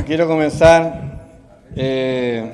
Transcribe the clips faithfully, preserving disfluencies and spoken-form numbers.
quiero comenzar eh,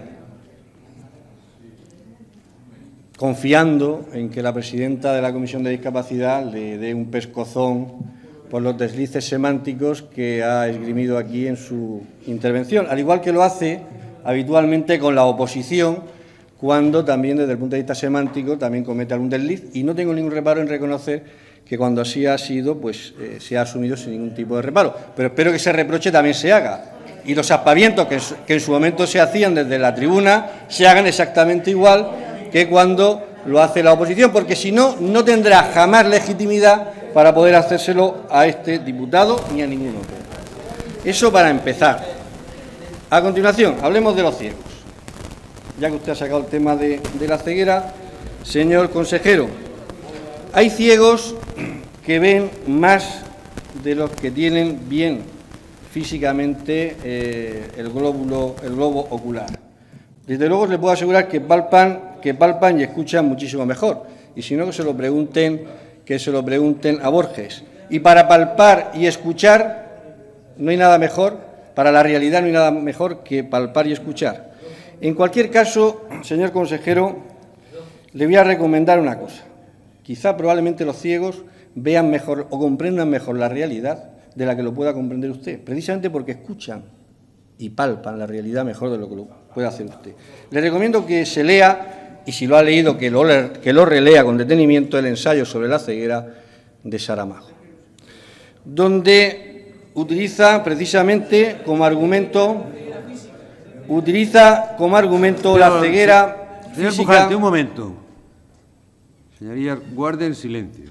confiando en que la presidenta de la Comisión de Discapacidad le dé un pescozón por los deslices semánticos que ha esgrimido aquí en su intervención, al igual que lo hace habitualmente con la oposición, cuando también desde el punto de vista semántico también comete algún desliz, y no tengo ningún reparo en reconocer que cuando así ha sido, pues eh, se ha asumido sin ningún tipo de reparo. Pero espero que ese reproche también se haga y los aspavientos que, que en su momento se hacían desde la tribuna se hagan exactamente igual que cuando lo hace la oposición, porque si no, no tendrá jamás legitimidad para poder hacérselo a este diputado ni a ningún otro. Eso para empezar. A continuación, hablemos de los ciegos. Ya que usted ha sacado el tema de, de la ceguera, señor consejero, hay ciegos que ven más de los que tienen bien físicamente eh, el glóbulo, el globo ocular. Desde luego le puedo asegurar que palpan, que palpan y escuchan muchísimo mejor. Y si no, que se lo pregunten, que se lo pregunten a Borges. Y para palpar y escuchar no hay nada mejor, para la realidad no hay nada mejor que palpar y escuchar. En cualquier caso, señor consejero, le voy a recomendar una cosa. Quizá probablemente los ciegos vean mejor o comprendan mejor la realidad de la que lo pueda comprender usted, precisamente porque escuchan y palpan la realidad mejor de lo que lo puede hacer usted. Le recomiendo que se lea, y si lo ha leído, que lo, que lo relea con detenimiento, el ensayo sobre la ceguera de Saramago, donde utiliza precisamente como argumento, utiliza como argumento Pero, la ceguera señor física... Pujante, un momento. Señoría, guarden silencio.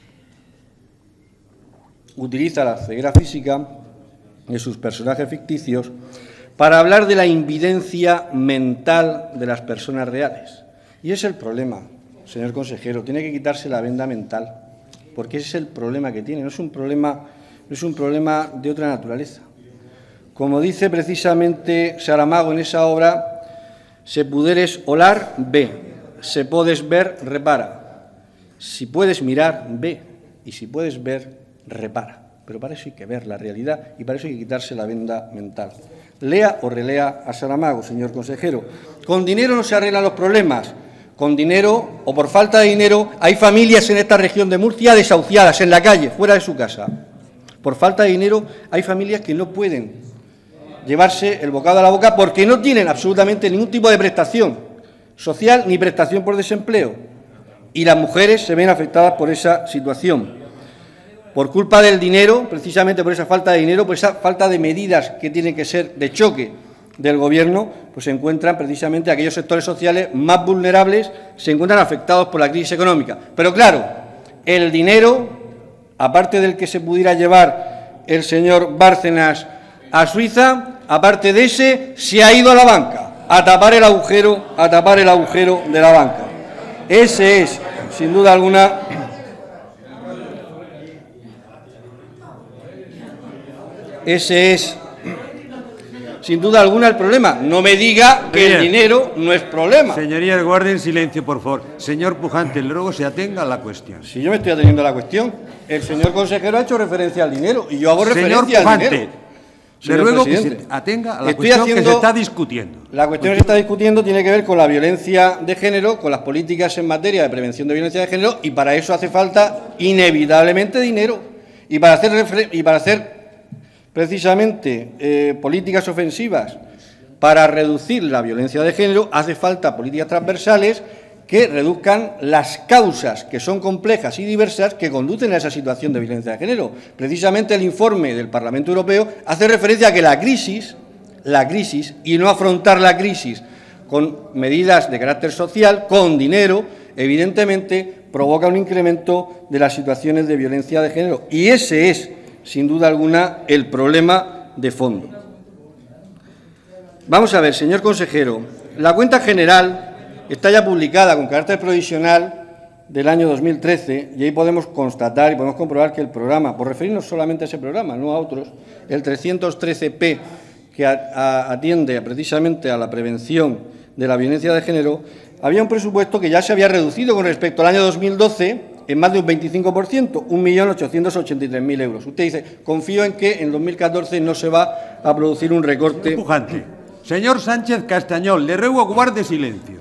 Utiliza la ceguera física de sus personajes ficticios para hablar de la invidencia mental de las personas reales. Y ese es el problema, señor consejero. Tiene que quitarse la venda mental, porque ese es el problema que tiene. No es un problema, no es un problema de otra naturaleza. Como dice precisamente Saramago en esa obra, se puderes olar, ve, se podes ver, repara. Si puedes mirar, ve, y si puedes ver, repara. Pero para eso hay que ver la realidad y para eso hay que quitarse la venda mental. Lea o relea a Saramago, señor consejero. Con dinero no se arreglan los problemas. Con dinero o por falta de dinero hay familias en esta región de Murcia desahuciadas en la calle, fuera de su casa. Por falta de dinero hay familias que no pueden llevarse el bocado a la boca porque no tienen absolutamente ningún tipo de prestación social ni prestación por desempleo. Y las mujeres se ven afectadas por esa situación. Por culpa del dinero, precisamente por esa falta de dinero, por esa falta de medidas que tienen que ser de choque del Gobierno, pues se encuentran precisamente aquellos sectores sociales más vulnerables, se encuentran afectados por la crisis económica. Pero claro, el dinero, aparte del que se pudiera llevar el señor Bárcenas a Suiza, aparte de ese, se ha ido a la banca, a tapar el agujero, a tapar el agujero de la banca. Ese es, sin duda alguna, ese es, sin duda alguna, el problema. No me diga que el dinero no es problema. Señorías, guarden silencio, por favor. Señor Pujante, luego se atenga a la cuestión. Si yo me estoy ateniendo a la cuestión, el señor consejero ha hecho referencia al dinero y yo hago señor referencia Pujante, al dinero. De luego que se atenga a la Estoy cuestión haciendo, que se está discutiendo. La cuestión que se está discutiendo tiene que ver con la violencia de género, con las políticas en materia de prevención de violencia de género, y para eso hace falta inevitablemente dinero. Y para hacer, y para hacer precisamente eh, políticas ofensivas para reducir la violencia de género, hace falta políticas transversales que reduzcan las causas, que son complejas y diversas, que conducen a esa situación de violencia de género. Precisamente el informe del Parlamento Europeo hace referencia a que la crisis, la crisis, y no afrontar la crisis con medidas de carácter social, con dinero, evidentemente provoca un incremento de las situaciones de violencia de género. Y ese es, sin duda alguna, el problema de fondo. Vamos a ver, señor consejero, la cuenta general está ya publicada con carácter provisional del año dos mil trece y ahí podemos constatar y podemos comprobar que el programa, por referirnos solamente a ese programa, no a otros, el trescientos trece P, que a, a, atiende precisamente a la prevención de la violencia de género, había un presupuesto que ya se había reducido con respecto al año dos mil doce en más de un veinticinco por ciento, un millón ochocientos ochenta y tres mil euros. Usted dice, confío en que en dos mil catorce no se va a producir un recorte. Señor Pujante, señor Sánchez Castañón, le ruego guarde silencio.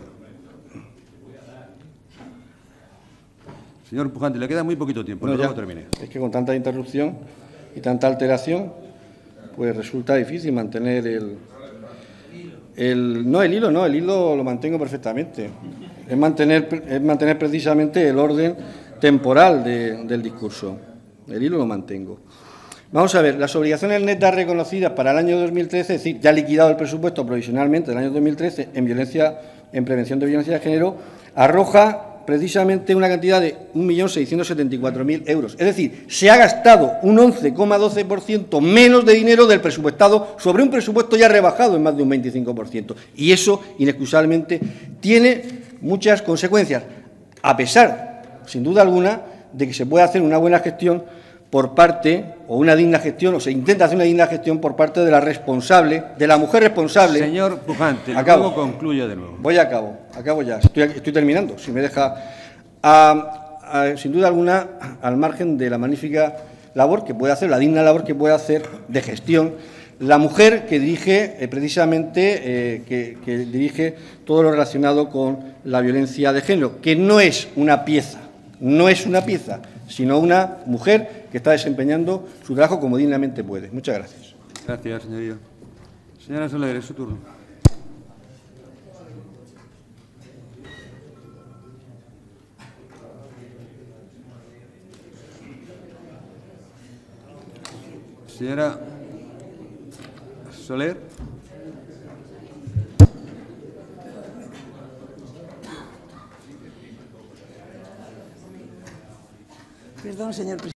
Señor Pujante, le queda muy poquito tiempo, No, le ruego ya, termine. es que con tanta interrupción y tanta alteración, pues resulta difícil mantener el, el... No, el hilo no, el hilo lo mantengo perfectamente. Es mantener, es mantener precisamente el orden temporal de, del discurso. El hilo lo mantengo. Vamos a ver, las obligaciones netas reconocidas para el año dos mil trece, es decir, ya liquidado el presupuesto provisionalmente del año dos mil trece en violencia, en prevención de violencia de género, arroja precisamente una cantidad de un millón seiscientos setenta y cuatro mil euros. Es decir, se ha gastado un once coma doce por ciento menos de dinero del presupuestado sobre un presupuesto ya rebajado en más de un veinticinco por ciento. Y eso, inexcusablemente, tiene muchas consecuencias, a pesar, sin duda alguna, de que se puede hacer una buena gestión por parte, o una digna gestión, o se intenta hacer una digna gestión por parte de la responsable, de la mujer responsable. Señor Pujante, acabo, luego concluya de nuevo. Voy a cabo, acabo ya, estoy, estoy terminando, si me deja. A, a, sin duda alguna, al margen de la magnífica labor que puede hacer, la digna labor que puede hacer de gestión, la mujer que dirige, eh, precisamente, eh, que, que dirige todo lo relacionado con la violencia de género, que no es una pieza, no es una pieza, sino una mujer que está desempeñando su trabajo como dignamente puede. Muchas gracias. Gracias, señoría. Señora Soler, es su turno. Señora Soler. Perdón, señor presidente.